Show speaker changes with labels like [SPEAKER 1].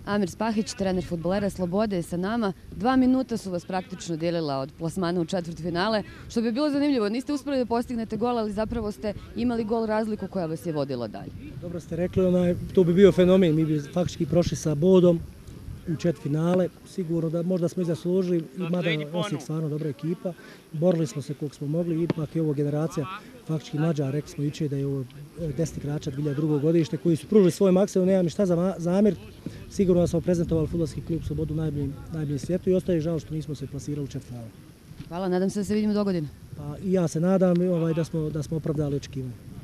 [SPEAKER 1] Amir Spahić, trener fudbalera Slobode, je sa nama. 2 minuta su vas praktično dijelila od plasmana u četvrtfinale, što bi bilo zanimljivo. Niste uspjeli da postignete gol, ali zapravo ste imali gol razliku koja vas je vodila dalje.
[SPEAKER 2] Dobro ste rekli, to bi bio fenomen. Mi bi faktički prošli sa bodom u četvrtfinale. Sigurno da možda smo i zaslužili, mada Osijek stvarno dobra ekipa. Borili smo se koliko smo mogli, ipak je ovo generacija faktički mlađa, rekli smo jučer da je ovo 10 igrača 2002. godište koji su pružili svoj maksimum, nemam šta zamjeriti. Sigurno da smo prezentovali fudbalski klub Slobodu u najboljem svijetu i ostaje žao što nismo se plasirali u četvrtfinale.
[SPEAKER 1] Hvala, nadam se da se vidimo dogodine.
[SPEAKER 2] Pa i ja se nadam da smo opravdali očekivanje.